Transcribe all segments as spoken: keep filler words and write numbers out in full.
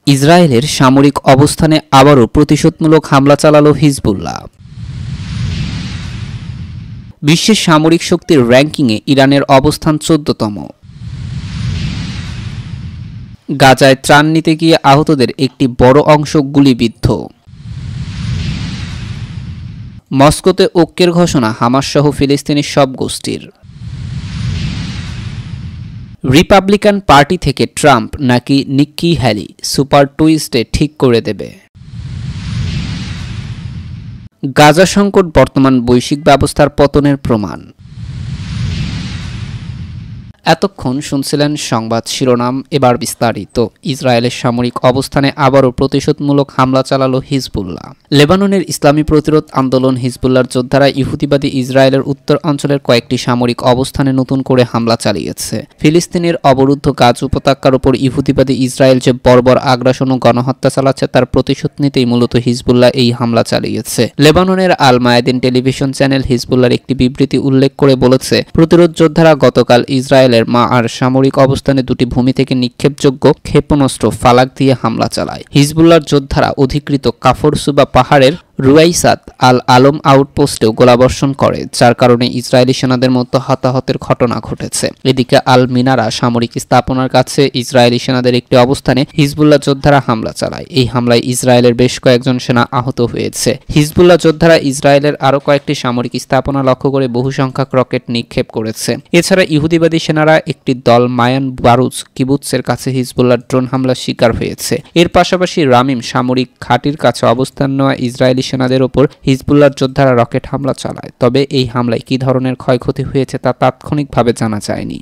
ইসরায়েলের সামরিক অবস্থানে আবারও প্রতিশোধমূলক হামলা চালালো হিজবুল্লাহ। বিশ্বের সামরিক শক্তির র্যাঙ্কিংয়ে ইরানের অবস্থান চোদ্দতম। গাজায় ত্রাণ নিতে গিয়ে আহতদের একটি বড় অংশ গুলিবিদ্ধ। মস্কোতে ঐক্যের ঘোষণা হামাস সহ ফিলিস্তিনি সব গোষ্ঠীর। রিপাবলিকান পার্টি থেকে ট্রাম্প নাকি নিক্কি হ্যালি সুপার টুইস্টে ঠিক করে দেবে। গাজা সংকট বর্তমান বৈশ্বিক ব্যবস্থার পতনের প্রমাণ। এতক্ষণ শুনছিলেন সংবাদ শিরোনাম, এবার বিস্তারিত। ইসরায়েলের সামরিক অবস্থানে আবারও প্রতিশোধমূলক হামলা চালালো হিজবুল্লাহ। লেবাননের ইসলামী প্রতিরোধ আন্দোলন হিজবুল্লাহর যোদ্ধারা ইহুদিবাদী ইসরায়েলের উত্তর অঞ্চলের কয়েকটি সামরিক অবস্থানে নতুন করে হামলা চালিয়েছে। ফিলিস্তিনের অবরুদ্ধ গাজ উপত্যকার উপর ইহুদিবাদী ইসরায়েল যে বর্বর আগ্রাসন ও গণহত্যা চালাচ্ছে তার প্রতিশোধ নিতেই মূলত হিজবুল্লাহ এই হামলা চালিয়েছে। লেবাননের আল মায়াদিন টেলিভিশন চ্যানেল হিজবুল্লাহর একটি বিবৃতি উল্লেখ করে বলেছে, প্রতিরোধ যোদ্ধারা গতকাল ইসরায়েল মা আর সামরিক অবস্থানে দুটি ভূমি থেকে নিক্ষেপযোগ্য ক্ষেপণাস্ত্র ফালাক দিয়ে হামলা চালায়। হিজবুল্লাহর যোদ্ধারা অধিকৃত কাফরসুবা পাহাড়ের রুয়াইসাত আল আলম আউটপোস্টেও গোলাবর্ষণ করে, যার কারণে ইসরায়েলি সেনাদের মধ্যে হতাহতের ঘটনা ঘটেছে। এদিকে আল মিনারা সামরিক স্থাপনার কাছে ইসরায়েলি সেনাদের একটি অবস্থানে হিজবুল্লাহ যোদ্ধারা হামলা চালায়। এই হামলায় ইসরায়েলের বেশ কয়েকজন সেনা আহত হয়েছে। হিজবুল্লাহ যোদ্ধারা ইসরায়েলের আরও কয়েকটি সামরিক স্থাপনা লক্ষ্য করে বহু সংখ্যক রকেট নিক্ষেপ করেছে। এছাড়া ইহুদিবাদী সেনারা একটি দল মায়ান বারুজ কিবুৎসের কাছে হিজবুল্লাহ ড্রোন হামলার শিকার হয়েছে। এর পাশাপাশি রামিম সামরিক ঘাঁটির কাছে অবস্থান নেওয়া ইসরায়েলি সেনাদের ওপর হিজবুল্লাহর যোদ্ধারা রকেট হামলা চালায়। তবে এই হামলায় কী ধরনের ক্ষয়ক্ষতি হয়েছে তা তাৎক্ষণিকভাবে জানা যায়নি।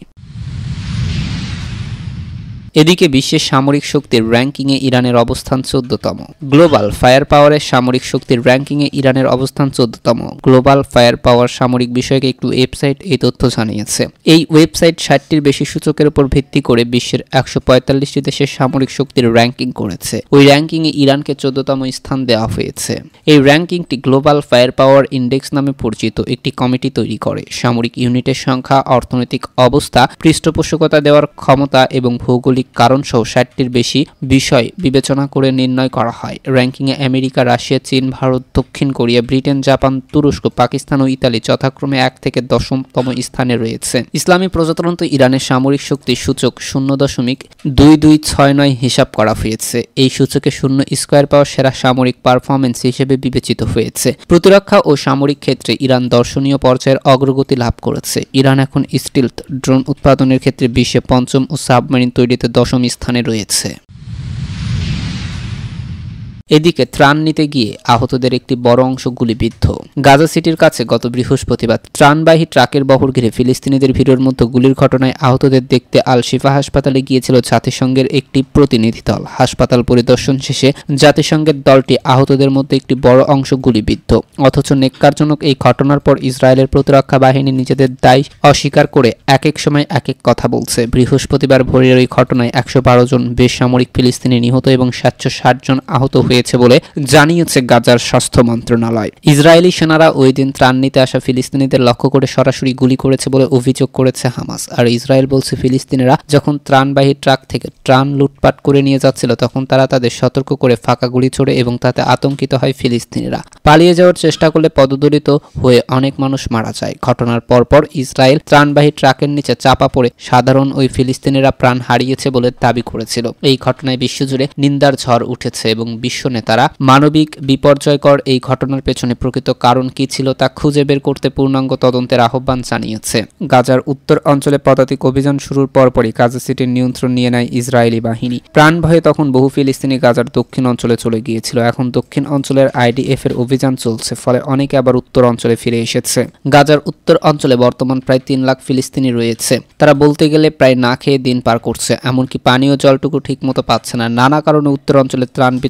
এদিকে বিশ্বের সামরিক শক্তির র্যাঙ্কিংয়ে ইরানের অবস্থান চোদ্দতম। গ্লোবাল ফায়ার পাওয়ারের সামরিক শক্তির র্যাঙ্কিংয়ে ইরানের অবস্থান চোদ্দতম। গ্লোবাল ফায়ার পাওয়ার সামরিক বিষয়ক একটি ওয়েবসাইট এই তথ্য জানিয়েছে। এই ওয়েবসাইট ষাটটির বেশি সূচকের উপর ভিত্তি করে বিশ্বের একশো পঁয়তাল্লিশটি দেশের সামরিক শক্তির র্যাঙ্কিং করেছে। ওই র্যাঙ্কিংয়ে ইরানকে চোদ্দতম স্থান দেওয়া হয়েছে। এই র্যাঙ্কিংটি গ্লোবাল ফায়ার পাওয়ার ইন্ডেক্স নামে পরিচিত একটি কমিটি তৈরি করে। সামরিক ইউনিটের সংখ্যা, অর্থনৈতিক অবস্থা, পৃষ্ঠপোষকতা দেওয়ার ক্ষমতা এবং ভৌগোলিক কারণ সহ ষাটটির বেশি বিষয় বিবেচনা করে নির্ণয় করা হয়। র্যাঙ্কিংয়ে আমেরিকা, রাশিয়া, চীন, ভারত, দক্ষিণ কোরিয়া, ব্রিটেন, জাপান, তুরস্ক, পাকিস্তান ও ইতালি যথাক্রমে এক থেকে দশমতম স্থানে রয়েছে। ইসলামী প্রজাতন্ত্র ইরানের সামরিক শক্তি সূচক শূন্য দশমিক দুই দুই ছয় নয় হিসাব করা হয়েছে। এই সূচকে শূন্য স্কোয়ার পাওয়ার সেরা সামরিক পারফরমেন্স হিসেবে বিবেচিত হয়েছে। প্রতিরক্ষা ও সামরিক ক্ষেত্রে ইরান দর্শনীয় পর্যায়ের অগ্রগতি লাভ করেছে। ইরান এখন স্টিলথ ড্রোন উৎপাদনের ক্ষেত্রে বিশ্বে পঞ্চম ও সাবমেরিন তৈরিতে দশম স্থানে রয়েছে। এদিকে ত্রাণ নিতে গিয়ে আহতদের একটি বড় অংশ গুলিবিদ্ধ। গাজা সিটির কাছে গত বৃহস্পতিবার ত্রাণবাহী ট্রাকের বহর ঘিরে ফিলিস্তিনিদের ভিড়ের মধ্যে গুলির ঘটনায় আহতদের দেখতে আল শিফা হাসপাতালে গিয়েছিল জাতিসংঘের একটি প্রতিনিধি দল। হাসপাতাল পরিদর্শন শেষে জাতিসংঘের দলটি আহতদের মধ্যে একটি বড় অংশ গুলিবিদ্ধ। অথচ নেক্কারজনক এই ঘটনার পর ইসরায়েলের প্রতিরক্ষা বাহিনী নিজেদের দায় অস্বীকার করে এক এক সময় এক এক কথা বলছে। বৃহস্পতিবার ভোরের ওই ঘটনায় একশো বারো জন বেসামরিক ফিলিস্তিনি নিহত এবং সাতশো ষাট জন আহত হয়েছে বলে জানিয়েছে গাজার স্বাস্থ্য মন্ত্রণালয়। ইসরায়েলি সেনারা ওই দিন ত্রাণ নিতে আসা ফিলিস্তিনিদের লক্ষ্য করে সরাসরি গুলি করেছে বলে অভিযোগ করেছে হামাস। আর ইসরায়েল বলছে ফিলিস্তিনিরা যখন ত্রাণবাহী ট্রাক থেকে ত্রাণ লুটপাট করে নিয়ে যাচ্ছিল তখন তারা তাদের সতর্ক করে ফাঁকা গুলি ছোড়ে এবং তাতে আতঙ্কিত হয় ফিলিস্তিনিরা। পালিয়ে যাওয়ার চেষ্টা করলে পদদলিত হয়ে অনেক মানুষ মারা যায়। ঘটনার পরপর ইসরায়েল ত্রাণবাহী ট্রাকের নিচে চাপা পড়ে সাধারণ ওই ফিলিস্তিনিরা প্রাণ হারিয়েছে বলে দাবি করেছিল। এই ঘটনায় বিশ্বজুড়ে নিন্দার ঝড় উঠেছে এবং বিশ্ব নেতারা মানবিক বিপর্যয়কর এই ঘটনার পেছনে প্রকৃত কারণ কি ছিল তা খুঁজে বের করতে পূর্ণাঙ্গ তদন্তের আহ্বান জানিয়েছে। গাজার উত্তর অঞ্চলে পদাতিক অভিযান শুরুর পরপরই গাজা সিটির নিয়ন্ত্রণ নিয়ে নেয় ইসরায়েলি বাহিনী। প্রাণ ভয়ে তখন বহু ফিলিস্তিনি গাজার দক্ষিণ অঞ্চলে চলে গিয়েছিল। এখন দক্ষিণ অঞ্চলের আইডিএফ এর অভিযান চলছে, ফলে অনেকে আবার উত্তর অঞ্চলে ফিরে এসেছে। গাজার উত্তর অঞ্চলে বর্তমান প্রায় তিন লাখ ফিলিস্তিনি রয়েছে। তারা বলতে গেলে প্রায় না খেয়ে দিন পার করছে, এমনকি পানীয় জলটুকু ঠিক মতো পাচ্ছে না। নানা কারণে উত্তর অঞ্চলে ত্রাণ বিতরণ তেমন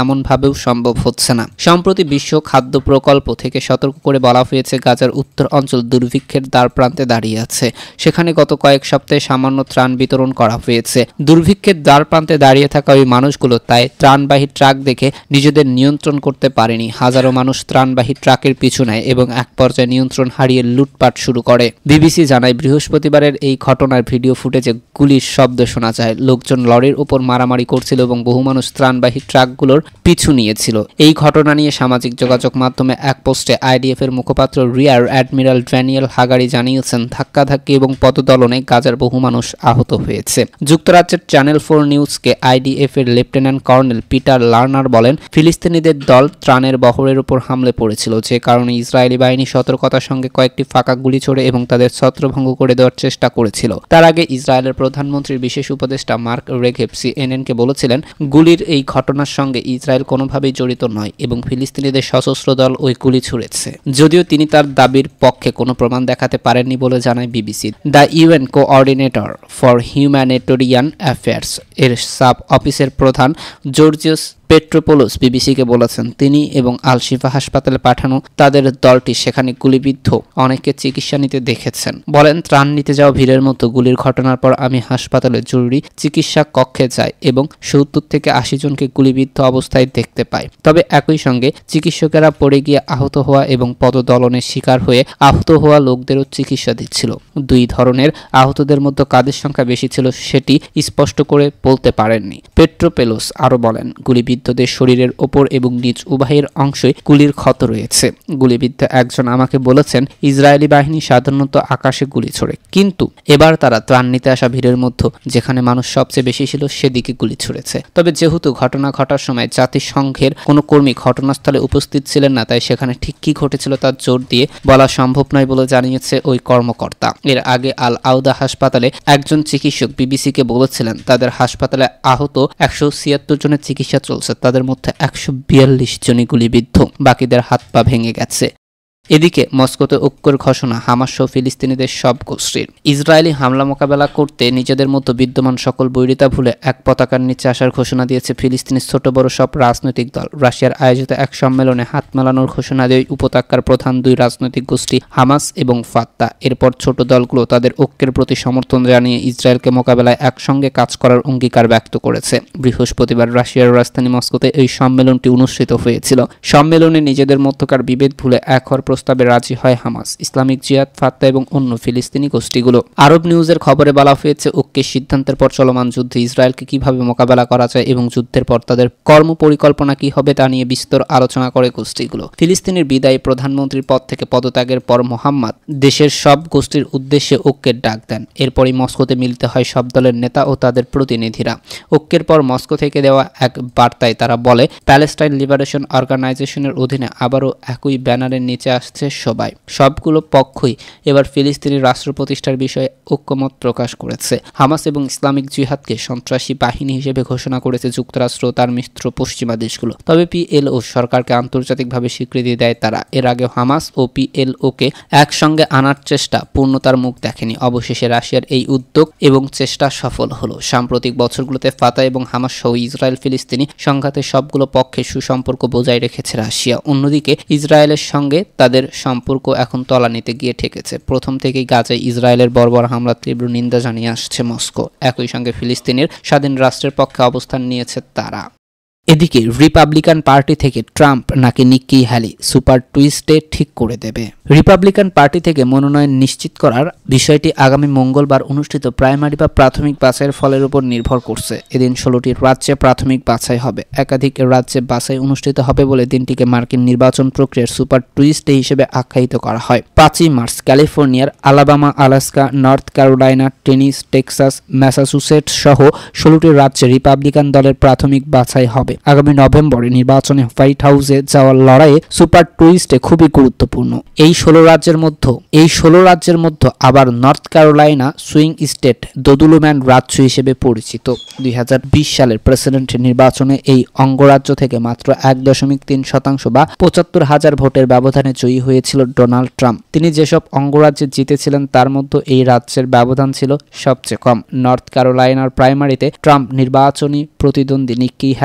এমনভাবেও সম্ভব হচ্ছে না। সম্প্রতি বিশ্ব খাদ্য প্রকল্প থেকে সতর্ক করে বলা হয়েছে গাজার উত্তর অঞ্চল দুর্ভিক্ষের দ্বার প্রান্তে দাঁড়িয়ে আছে। সেখানে গত কয়েক সপ্তাহে সামান্য ত্রাণ বিতরণ করা হয়েছে। দুর্ভিক্ষের দ্বার প্রান্তে দাঁড়িয়ে থাকা ওই মানুষগুলো তাই ত্রাণবাহী ট্রাক দেখে নিজেদের নিয়ন্ত্রণ করতে পারেনি। হাজারো মানুষ ত্রাণবাহী ট্রাকের পিছু নেয় এবং এক পর্যায়ে নিয়ন্ত্রণ হারিয়ে লুটপাট শুরু করে। বিবিসি জানায়, বৃহস্পতিবারের এই ঘটনার ভিডিও ফুটেজে গুলির শব্দ শোনা যায়। লোকজন লরির উপর মারামারি করছিল এবং বহু মানুষ ত্রাণবাহী ট্রাকগুলোর পিছু নিয়েছিল। এই ঘটনা নিয়ে সামাজিক যোগাযোগ মাধ্যমে এক পোস্টে আইডিএফ এর মুখপাত্র রিয়ার অ্যাডমিরাল ড্যানিয়েল হাগারি জানিয়েছেন, ধাক্কাধাক্কি এবং পদদলনে গাজার বহু মানুষ আহত হয়েছে। যুক্তরাজ্যের চ্যানেল ফোর নিউজকে আইডিএফ এর লেফটেন্যান্ট কর্নেল পিটার লার্নার বলেন, ফিলিস্তিনিদের দল ত্রাণের বহরের উপর হামলে পড়েছিল, যে কারণে ইসরায়েলি বাহিনী সতর্কতার সঙ্গে কয়েকটি ফাঁকা গুলি ছোড়ে এবং তাদের ছত্রভঙ্গ করে দেওয়ার চেষ্টা করেছিল। তার আগে ইসরায়েলের প্রধানমন্ত্রীর বিশেষ উপদেষ্টা মার্ক রেঘেভ সিএনএনকে বলেছিলেন, গুলির এই ঘটনার সঙ্গে ইসরায়েল কোনোভাবেই জড়িত নয় এবং ফিলিস্তিনিদের সশস্ত্র দল ওই গুলি ছুড়েছে। যদিও তিনি তার দাবির পক্ষে কোনো প্রমাণ দেখাতে পারেননি বলে জানায় BBC. The UN coordinator for humanitarian affairs এর সাব অফিসের প্রধান জর্জিয়াস পেট্রোপোলোস বিবিসিকে বলেছেন, তিনি এবং আল শিফা হাসপাতালে পাঠানো তাদের দলটি সেখানে গুলিবিদ্ধ অনেককে চিকিৎসা নিতে দেখেছেন। বলেন, ত্রাণ নিতে যাওয়া ভিড়ের মতো গুলির ঘটনার পর আমি হাসপাতালে জরুরি চিকিৎসা কক্ষে যাই এবং সত্তর থেকে আশি জনকে গুলিবিদ্ধ অবস্থায় দেখতে পাই। তবে একই সঙ্গে চিকিৎসকেরা পড়ে গিয়ে আহত হওয়া এবং পদদলনের শিকার হয়ে আহত হওয়া লোকদেরও চিকিৎসা দিচ্ছিল। দুই ধরনের আহতদের মধ্যে কাদের সংখ্যা বেশি ছিল সেটি স্পষ্ট করে বলতে পারেননি। পেট্রোপোলোস আরও বলেন, গুলিবিদ্ধদের শরীরের ওপর এবং নিচ উভয়ের অংশে গুলির ক্ষত রয়েছে। গুলিবিদ্ধ একজন আমাকে বলেছেন, ইসরায়েলি বাহিনী সাধারণত আকাশে গুলি ছোড়ে, কিন্তু এবার তারা ত্রাণ নিতে আসা ভিড়ের মধ্যে যেখানে মানুষ সবচেয়ে বেশি ছিল সেদিকে গুলি ছুড়েছে। তবে যেহেতু ঘটনা ঘটার সময় জাতিসংঘের কোনো কর্মী ঘটনাস্থলে উপস্থিত ছিলেন না, তাই সেখানে ঠিক কি ঘটেছিল তার জোর দিয়ে বলা সম্ভব নয় বলে জানিয়েছে ওই কর্মকর্তা। এর আগে আল আউদা হাসপাতালে একজন চিকিৎসক বিবিসিকে বলেছিলেন, তাদের হাসপাতালে আহত একশো ছিয়াত্তর জনের চিকিৎসা চলছে, তাদের মধ্যে একশো বিয়াল্লিশ জনই গুলিবিদ্ধ, বাকিদের হাত পা ভেঙে গেছে। এদিকে মস্কোতে ঐক্যের ঘোষণা হামাস সহ ফিলিস্তিনিদের সব গোষ্ঠীর। ইসরায়েলি হামলা মোকাবেলা করতে নিজেদের মধ্যে বিদ্যমান সকল বৈরিতা ভুলে এক পতাকার নিচে আসার ঘোষণা দিয়েছে ফিলিস্তিনের ছোট বড় সব রাজনৈতিক দল। রাশিয়ার আয়োজিত এক সম্মেলনে হাত মেলানোর ঘোষণা দেয় উপত্যকার প্রধান দুই রাজনৈতিক গোষ্ঠী হামাস এবং ফাত্তা। এরপর ছোট দলগুলো তাদের ঐক্যের প্রতি সমর্থন জানিয়ে ইসরায়েলকে মোকাবেলায় একসঙ্গে কাজ করার অঙ্গীকার ব্যক্ত করেছে। বৃহস্পতিবার রাশিয়ার রাজধানী মস্কোতে এই সম্মেলনটি অনুষ্ঠিত হয়েছিল। সম্মেলনে নিজেদের মধ্যকার বিভেদ ভুলে এক হওয়ার প্রস্তাবে রাজি হয় হামাস, ইসলামিক জিহাদ, ফাত্তা এবং অন্য ফিলিস্তিনি গোষ্ঠীগুলো। আরব নিউজের খবরে বলা হয়েছে, ঐক্যের সিদ্ধান্তের পর চলমান যুদ্ধে ইসরায়েলকে কিভাবে মোকাবেলা করা যায় এবং যুদ্ধের পর তাদের কর্ম পরিকল্পনা কি হবে তা নিয়ে বিস্তর আলোচনা করে গোষ্ঠীগুলো। ফিলিস্তিনের বিদায়ী প্রধানমন্ত্রীর পদ থেকে পদত্যাগের পর মোহাম্মদ দেশের সব গোষ্ঠীর উদ্দেশ্যে ঐক্যের ডাক দেন। এরপরই মস্কোতে মিলিত হয় সব দলের নেতা ও তাদের প্রতিনিধিরা। ঐক্যের পর মস্কো থেকে দেওয়া এক বার্তায় তারা বলে, প্যালেস্টাইন লিবারেশন অর্গানাইজেশনের অধীনে আবারও একই ব্যানারের নিচে আসছে সবাই। সবগুলো পক্ষই এবার ফিলিস্তিনি রাষ্ট্র প্রতিষ্ঠার বিষয়ে ঐক্যমত প্রকাশ করেছে। হামাস এবং ইসলামিক জিহাদকে সন্ত্রাসী বাহিনী হিসেবে ঘোষণা করেছে যুক্তরাষ্ট্র ও তার মিত্র পশ্চিমা দেশগুলো। তবে পিএলও সরকারকে আন্তর্জাতিকভাবে স্বীকৃতি দেয় তারা। এর আগে হামাস ও পিএলওকে একসঙ্গে আনার চেষ্টা পূর্ণতার মুখ দেখেনি। অবশেষে রাশিয়ার এই উদ্যোগ এবং চেষ্টা সফল হলো। সাম্প্রতিক বছরগুলোতে ফাতা এবং হামাস সহ ইসরায়েল ফিলিস্তিনি সংঘাতের সবগুলো পক্ষে সুসম্পর্ক বজায় রেখেছে রাশিয়া। অন্যদিকে ইসরায়েলের সঙ্গে তাদের সম্পর্ক এখন তলানিতে গিয়ে ঠেকেছে। প্রথম থেকেই গাজায় ইসরায়েলের বর্বর হামলার তীব্র নিন্দা জানিয়ে আসছে মস্কো। একই সঙ্গে ফিলিস্তিনের স্বাধীন রাষ্ট্রের পক্ষে অবস্থান নিয়েছে তারা। এদিকে রিপাবলিকান পার্টি থেকে ট্রাম্প নাকি নিক্কি হ্যালি সুপার টুইস্টে ঠিক করে দেবে। রিপাবলিকান পার্টি থেকে মনোনয়ন নিশ্চিত করার বিষয়টি আগামী মঙ্গলবার অনুষ্ঠিত প্রাইমারি বা প্রাথমিক বাছাইয়ের ফলের উপর নির্ভর করছে। এদিন ষোলোটি রাজ্যে প্রাথমিক বাছাই হবে। একাধিক রাজ্যে বাছাই অনুষ্ঠিত হবে বলে দিনটিকে মার্কিন নির্বাচন প্রক্রিয়ার সুপার টুইস্টে হিসেবে আখ্যায়িত করা হয়। পাঁচই মার্চ ক্যালিফোর্নিয়ার Alabama, Alaska, North Carolina, Tennessee, Texas, Massachusetts সহ ষোলোটি রাজ্যে রিপাবলিকান দলের প্রাথমিক বাছাই হবে। আগামী নভেম্বরে নির্বাচনে হোয়াইট হাউসে যাওয়ার লড়াইয়ে সুপার টুইস্টে খুবই গুরুত্বপূর্ণ। এই ষোলো রাজ্যের মধ্যে এই ষোলো রাজ্যের মধ্যে আবার নর্থ ক্যারোলাইনা সুইং স্টেট দোদুলম্যান রাজ্য হিসেবে পরিচিত। দুই হাজার বিশ সালের প্রেসিডেন্ট নির্বাচনে এই অঙ্গরাজ্য থেকে মাত্র এক দশমিক তিন শতাংশ বা পঁচাত্তর হাজার ভোটের ব্যবধানে জয়ী হয়েছিল ডোনাল্ড ট্রাম্প। তিনি যেসব অঙ্গরাজ্যে জিতেছিলেন তার মধ্যে এই রাজ্যের ব্যবধান ছিল সবচেয়ে কম। নর্থ ক্যারোলাইনার প্রাইমারিতে ট্রাম্প নির্বাচনী প্রতিদ্বন্দ্বী নিক্কি হ্যালির চেয়ে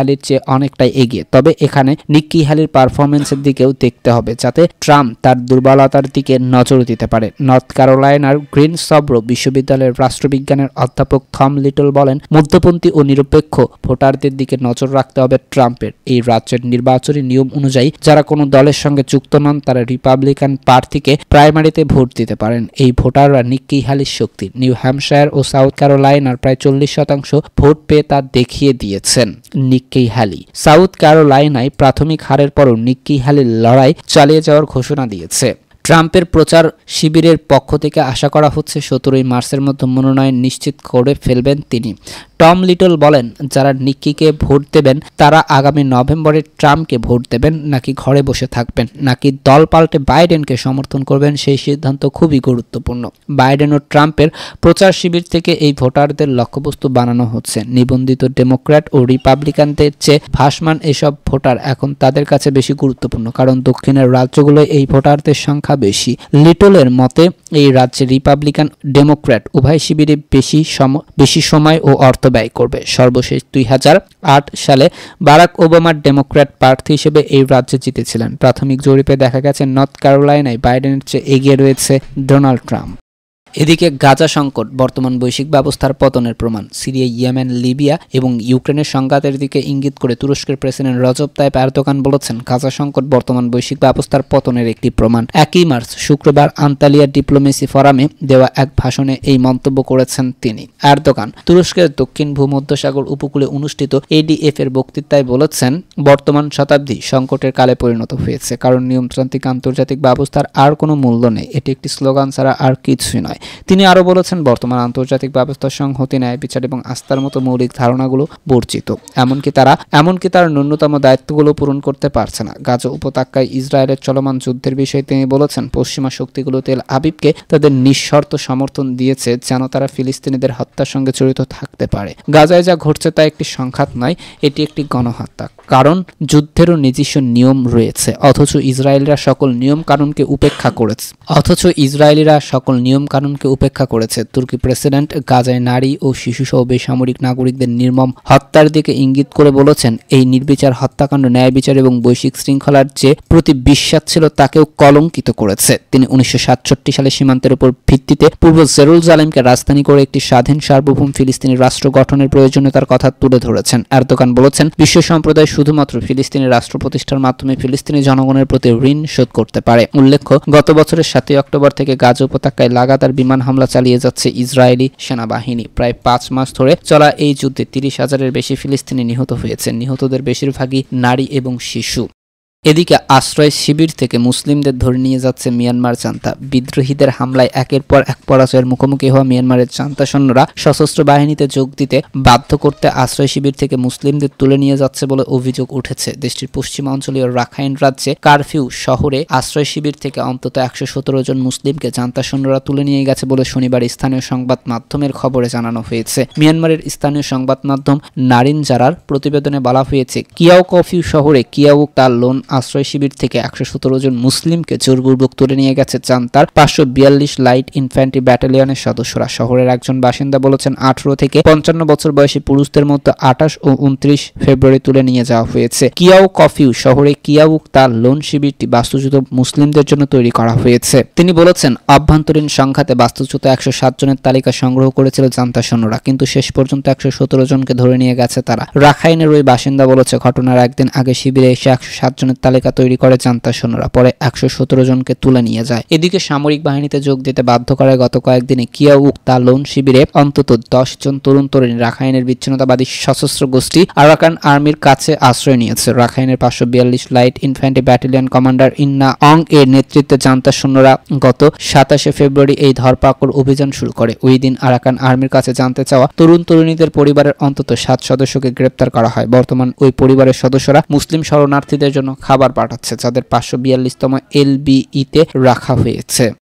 অনেকটাই এগিয়ে। তবে এখানে নিক্কি হ্যালির পারফরমেন্সের দিকেও দেখতে হবে, যাতে ট্রাম্প তার দুর্বলতার দিকে নজর দিতে পারে। নর্থ ক্যারোলাইনার গ্রিনসবরো বিশ্ববিদ্যালয়ের রাষ্ট্রবিজ্ঞানের অধ্যাপক থম লিটল বলেন, মধ্যপন্থী ও নিরপেক্ষ ভোটারদের দিকে নজর রাখতে হবে ট্রাম্পের। এই রাজ্যের নির্বাচনী নিয়ম অনুযায়ী যারা কোনো দলের সঙ্গে যুক্ত নন তারা রিপাবলিকান প্রার্থীকে প্রাইমারিতে ভোট দিতে পারেন। এই ভোটাররা নিক্কি হ্যালির শক্তি। নিউ হ্যাম্পশায়ার ও সাউথ ক্যারোলাইনার প্রায় চল্লিশ শতাংশ ভোট পেয়ে তা দেখিয়ে দিয়েছেন নিক্কি হ্যালি। সাউথ ক্যারোলাইনায় প্রাথমিক হারের পরও নিক্কি হ্যালির লড়াই চালিয়ে যাওয়ার ঘোষণা দিয়েছে। ট্রাম্পের প্রচার শিবিরের পক্ষ থেকে আশা করা হচ্ছে সতেরোই মার্চের মধ্যে মনোনয়ন নিশ্চিত করে ফেলবেন তিনি। টম লিটল বলেন, যারা নিক্কিকে ভোট দেবেন তারা আগামী নভেম্বরে ট্রাম্পকে ভোট দেবেন নাকি ঘরে বসে থাকবেন, নাকি দল পাল্টে বাইডেনকে সমর্থন করবেন, সেই সিদ্ধান্ত খুবই গুরুত্বপূর্ণ। বাইডেন ও ট্রাম্পের প্রচার শিবির থেকে এই ভোটারদের লক্ষ্যবস্তু বানানো হচ্ছে। নিবন্ধিত ডেমোক্র্যাট ও রিপাবলিকানদের চেয়ে ভাসমান এসব ভোটার এখন তাদের কাছে বেশি গুরুত্বপূর্ণ, কারণ দক্ষিণের রাজ্যগুলোয় এই ভোটারদের সংখ্যা বেশি। লিটলের মতে এই রাজ্যে রিপাবলিকান ডেমোক্র্যাট উভয় শিবিরে বেশি বেশি সময় ও অর্থ ব্যয় করবে। সর্বশেষ দুই হাজার আট সালে বারাক ওবামার ডেমোক্র্যাট প্রার্থী হিসেবে এই রাজ্যে জিতেছিলেন। প্রাথমিক জরিপে দেখা গেছে নর্থ ক্যারোলাইনায় বাইডেনের চেয়ে এগিয়ে রয়েছে ডোনাল্ড ট্রাম্প। এদিকে গাজা সংকট বর্তমান বৈশ্বিক ব্যবস্থার পতনের প্রমাণ। সিরিয়া, ইয়েমেন, লিবিয়া এবং ইউক্রেনের সংঘাতের দিকে ইঙ্গিত করে তুরস্কের প্রেসিডেন্ট রজব তাইপ এরদোগান বলেছেন, গাজা সংকট বর্তমান বৈশ্বিক ব্যবস্থার পতনের একটি প্রমাণ। একই মার্চ শুক্রবার আন্তালিয়া ডিপ্লোমেসি ফোরামে দেওয়া এক ভাষণে এই মন্তব্য করেছেন তিনি। এরদোগান তুরস্কের দক্ষিণ ভূমধ্যসাগর উপকূলে অনুষ্ঠিত এডিএফ এর বক্তৃতায় বলেছেন, বর্তমান শতাব্দী সংকটের কালে পরিণত হয়েছে, কারণ নিয়মতান্ত্রিক আন্তর্জাতিক ব্যবস্থার আর কোনো মূল্য নেই। এটি একটি স্লোগান ছাড়া আর কিছুই নয়। তিনি আরো বলেছেন, বর্তমান আন্তর্জাতিক ব্যবস্থার সংহতি, ন্যায় বিচার এবং আস্থার মতো মৌলিক ধারণাগুলো বর্জিত, এমনকি তারা এমনকি তার ন্যূনতম দায়িত্বগুলো পূরণ করতে পারছে না। গাজা উপত্যকায় ইসরায়েলের চলমান যুদ্ধের বিষয়ে তিনি বলেছেন, পশ্চিমা শক্তিগুলো তেল আবিবকে তাদের নিঃশর্ত সমর্থন দিয়েছে যেন তারা ফিলিস্তিনিদের হত্যার সঙ্গে জড়িত থাকতে পারে। গাজায় যা ঘটছে তা একটি সংঘাত নয়, এটি একটি গণহত্যা, কারণ যুদ্ধেরও নিজস্ব নিয়ম রয়েছে। অথচ ইসরায়েলিরা সকল নিয়ম কানুনকে উপেক্ষা করেছে অথচ ইসরায়েলিরা সকল নিয়ম কানুনকে উপেক্ষা করেছে। তুর্কি প্রেসিডেন্ট গাজায় নারী ও শিশুসহ বেসামরিক নাগরিকদের নির্মম হত্যার দিকে ইঙ্গিত করে বলেছেন, এই নির্বিচার হত্যাকাণ্ড ন্যায় বিচার এবং বৈশ্বিক শৃঙ্খলার যে প্রতি বিশ্বাস ছিল তাকেও কলঙ্কিত করেছে। তিনি উনিশশো সাতষট্টি সালে সীমান্তের উপর ভিত্তিতে পূর্ব জেরুজালেমকে রাজধানী করে একটি স্বাধীন সার্বভৌম ফিলিস্তিনি রাষ্ট্র গঠনের প্রয়োজনীয়তার কথা তুলে ধরেছেন। এরদোগান বলেছেন, বিশ্ব সম্প্রদায় শুধুমাত্র ফিলিস্তিনি রাষ্ট্র প্রতিষ্ঠার মাধ্যমে ফিলিস্তিনি জনগণের প্রতি ঋণ শোধ করতে পারে। উল্লেখ্য, গত বছরের সাতই অক্টোবর থেকে গাজা উপত্যকায় লাগাতার বিমান হামলা চালিয়ে যাচ্ছে ইসরায়েলি সেনাবাহিনী। প্রায় পাঁচ মাস ধরে চলা এই যুদ্ধে তিরিশ হাজারের বেশি ফিলিস্তিনি নিহত হয়েছে। নিহতদের বেশিরভাগই নারী এবং শিশু। এদিকে আশ্রয় শিবির থেকে মুসলিমদের ধরে নিয়ে যাচ্ছে মিয়ানমার জান্তা। বিদ্রোহীদের হামলায় একের পর এক পরাজয়ের মুখোমুখি হওয়া মিয়ানমারের জান্তা সৈন্যরা সশস্ত্র বাহিনীতে যোগ দিতে বাধ্য করতে আশ্রয় শিবির থেকে মুসলিমদের তুলে নিয়ে যাচ্ছে বলে অভিযোগ উঠেছে। দেশটির পশ্চিমাঞ্চলীয় রাখাইন রাজ্যে কারফিউ শহরে আশ্রয় শিবির থেকে অন্তত একশো সতেরো জন মুসলিমকে জান্তা সৈন্যরা তুলে নিয়ে গেছে বলে শনিবার স্থানীয় সংবাদ মাধ্যমের খবরে জানানো হয়েছে। মিয়ানমারের স্থানীয় সংবাদ মাধ্যম নারিন জারার প্রতিবেদনে বলা হয়েছে, কিয়াও কফিউ শহরে কিয়াউক তার লোন আশ্রয় শিবির থেকে একশো সতেরো জন মুসলিমকে জোরপূর্বক তুলে নিয়ে গেছে জান্তার পাঁচশো বিয়াল্লিশ লাইট ইনফ্যান্ট্রি ব্যাটালিয়নের সদস্যরা। শহরের একজন বাসিন্দা বলেছেন, আঠারো থেকে পঞ্চান্ন বছর বয়সী পুরুষদের মধ্যে আঠাশ ও উনত্রিশ ফেব্রুয়ারি তুলে নিয়ে যাওয়া হয়েছে। কিয়াও কফিউ শহরে কিয়াউক তার লোন শিবিরটি বাস্তুচ্যুত মুসলিমদের জন্য তৈরি করা হয়েছে। তিনি বলেছেন, অভ্যন্তরীণ সংঘাতে বাস্তুচ্যুত একশো সাত জনের তালিকা সংগ্রহ করেছিল জান্তা সৈন্যরা, কিন্তু শেষ পর্যন্ত একশো সতেরো জনকে ধরে নিয়ে গেছে তারা। রাখাইনের ওই বাসিন্দা বলেছে, ঘটনার একদিন আগে শিবিরে এসে একশো সাত জনের তালিকা তৈরি করে জান্তা সৈন্যরা, পরে একশো সতেরো জনকে তুলে নিয়ে যায়। এদিকে সামরিক বাহিনীতে যোগ দিতে বাধ্য করায় গত কয়েকদিনে কিয়াউক তা লোন শিবিরে অন্তত দশ জন তরুণ তরুণী রাখাইনের বিচ্ছিন্নতাবাদী সশস্ত্র গোষ্ঠী আরাকান আর্মির কাছে আশ্রয় নিয়েছে। রাখাইনের পাঁচশো বিয়াল্লিশ লাইট ইনফ্যান্ট্রি ব্যাটালিয়ন কমান্ডার ইন্না অং এর নেতৃত্বে জান্তা সৈন্যরা গত সাতাশে ফেব্রুয়ারি এই ধরপাকড় অভিযান শুরু করে। ওই দিন আরাকান আর্মির কাছে জানতে চাওয়া তরুণ তরুণীদের পরিবারের অন্তত সাত সদস্যকে গ্রেপ্তার করা হয়। বর্তমান ওই পরিবারের সদস্যরা মুসলিম শরণার্থীদের জন্য খাবার পাঠাচ্ছে, যাদের পাঁচশো বিয়াল্লিশতম এলবিইতে রাখা হয়েছে।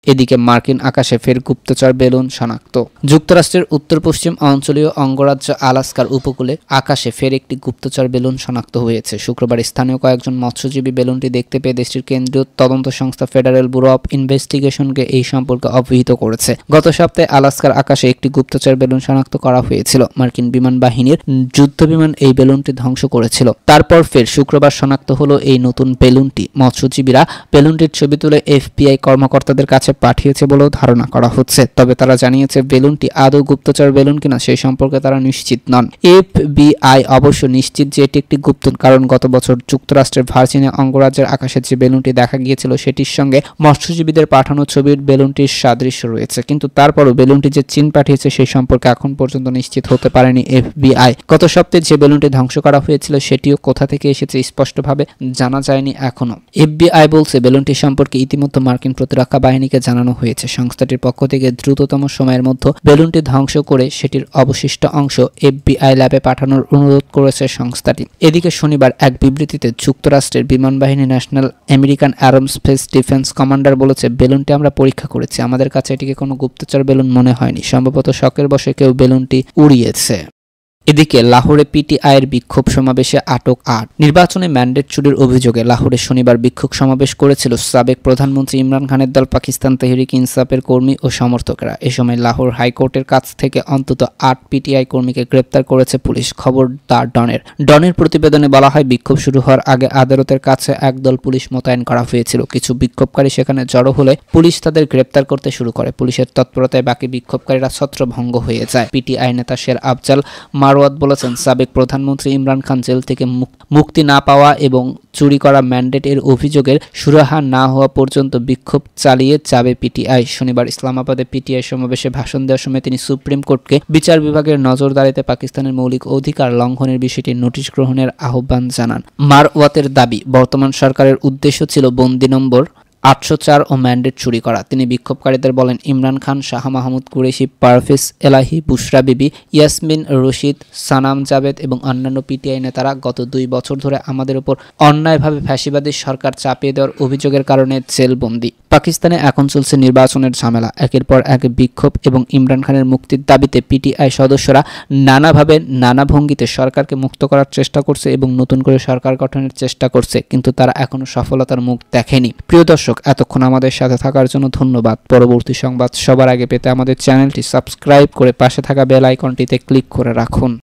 এদিকে মার্কিন আকাশে ফের গুপ্তচর বেলুন শনাক্ত। যুক্তরাষ্ট্রের উত্তর পশ্চিম অঞ্চলীয় অঙ্গরাজ্য আলাস্কার উপকূলে আকাশে ফের একটি গুপ্তচর বেলুন শনাক্ত হয়েছে। শুক্রবার স্থানীয় কয়েকজন মৎস্যজীবী বেলুনটি দেখতে পেয়ে দেশটির কেন্দ্রীয় তদন্ত সংস্থা ফেডারেল ব্যুরো অব ইনভেস্টিগেশনকে এই সম্পর্কে অবহিত করেছে। গত সপ্তাহে আলাস্কার আকাশে একটি গুপ্তচর বেলুন শনাক্ত করা হয়েছিল। মার্কিন বিমান বাহিনীর যুদ্ধ বিমান এই বেলুনটি ধ্বংস করেছিল। তারপর ফের শুক্রবার শনাক্ত হলো এই নতুন বেলুনটি। মৎস্যজীবীরা বেলুনটির ছবি তুলে এফবিআই কর্মকর্তাদের কাছে পাঠিয়েছে বলেও ধারণা করা হচ্ছে। তবে তারা জানিয়েছে বেলুনটি আদৌ গুপ্তচর বেলুন কিনা সেই সম্পর্কে তারা নিশ্চিত নন। এফবিআই অবশ্য নিশ্চিত যে এটি একটি গুপ্ত, কারণ গত বছর যুক্তরাষ্ট্রের ভার্জিনিয়া অঙ্গরাজ্যের আকাশে যে বেলুনটি দেখা গিয়েছিল সেটির সঙ্গে মৎস্যজীবীদের পাঠানো ছবির বেলুনটির সাদৃশ্য রয়েছে। কিন্তু তারপরও বেলুনটি যে চীন পাঠিয়েছে সেই সম্পর্কে এখন পর্যন্ত নিশ্চিত হতে পারেনি এফবিআই। গত সপ্তাহে যে বেলুনটি ধ্বংস করা হয়েছিল সেটিও কোথা থেকে এসেছে স্পষ্টভাবে জানা যায়নি এখনো। এফবিআই বলছে বেলুনটি সম্পর্কে ইতিমধ্যে মার্কিন প্রতিরক্ষা বাহিনীকে জানানো হয়েছে। সংস্থাটির পক্ষ থেকে দ্রুততম সময়ের মধ্যে বেলুনটি ধ্বংস করে সেটির অবশিষ্ট অংশ এফবিআই ল্যাবে পাঠানোর অনুরোধ করেছে সংস্থাটি। এদিকে শনিবার এক বিবৃতিতে যুক্তরাষ্ট্রের বিমান বাহিনী National American aerospace defence commander বলেছে, বেলুনটি আমরা পরীক্ষা করেছি, আমাদের কাছে এটিকে কোনো গুপ্তচর বেলুন মনে হয়নি, সম্ভবত শকের বশে কেউ বেলুনটি উড়িয়েছে। এদিকে লাহোরে পিটিআইয়ের বিক্ষোভ সমাবেশে আটক আট। নির্বাচনে ম্যান্ডেট চুরির অভিযোগে লাহোরে শনিবার বিক্ষোভ সমাবেশ করেছিল সাবেক প্রধানমন্ত্রী ইমরান খানের দল পাকিস্তান তেহরিক ইনসাফের কর্মী ও সমর্থকেরা। এ সময় লাহোর হাইকোর্টের কাছ থেকে অন্তত আট পিটিআই কর্মীকে গ্রেপ্তার করেছে পুলিশ। খবর দ্য ডনের ডনের প্রতিবেদনে বলা হয়, বিক্ষোভ শুরু হওয়ার আগে আদালতের কাছে একদল পুলিশ মোতায়েন করা হয়েছিল। কিছু বিক্ষোভকারী সেখানে জড়ো হলে পুলিশ তাদের গ্রেপ্তার করতে শুরু করে। পুলিশের তৎপরতায় বাকি বিক্ষোভকারীরা ছত্রভঙ্গ হয়ে যায়। পিটিআই নেতা শের আফজাল মারওয়াত বলেছেন, সাবেক প্রধানমন্ত্রী ইমরান খান জেল থেকে মুক্তি না পাওয়া এবং চুরি করা ম্যান্ডেট এর অভিযোগের সুরাহা না হওয়া পর্যন্ত বিক্ষোভ চালিয়ে যাবে পিটিআই। শনিবার ইসলামাবাদে পিটিআই সমাবেশে ভাষণ দেওয়ার সময় তিনি সুপ্রিম কোর্টকে বিচার বিভাগের নজরদারিতে পাকিস্তানের মৌলিক অধিকার লঙ্ঘনের বিষয়টি নোটিশ গ্রহণের আহ্বান জানান। মারওয়াতের দাবি, বর্তমান সরকারের উদ্দেশ্য ছিল বন্দি নম্বর আটশো চার ও ম্যান্ডেট চুরি করা। তিনি বিক্ষোভকারীদের বলেন, ইমরান খান, শাহ মাহমুদ কুরেশি, পারভেজ এলাহি, বুশরা বিবি, ইয়াসমিন রশিদ, সানাম জাভেদ এবং অন্যান্য পিটিআই নেতারা গত দুই বছর ধরে আমাদের উপর অন্যায়ভাবে ফ্যাসিবাদী সরকার চাপিয়ে দেওয়ার অভিযোগের কারণে জেলবন্দি। পাকিস্তানে এখন চলছে নির্বাচনের ঝামেলা। একের পর এক বিক্ষোভ এবং ইমরান খানের মুক্তির দাবিতে পিটিআই সদস্যরা নানাভাবে নানা ভঙ্গিতে সরকারকে মুক্ত করার চেষ্টা করছে এবং নতুন করে সরকার গঠনের চেষ্টা করছে, কিন্তু তারা এখনো সফলতার মুখ দেখেনি। প্রিয় দর্শক, এতক্ষণ আমাদের সাথে থাকার জন্য ধন্যবাদ। পরবর্তী সংবাদ সবার আগে পেতে আমাদের চ্যানেলটি সাবস্ক্রাইব করে পাশে থাকা বেল আইকনটিতে ক্লিক করে রাখুন।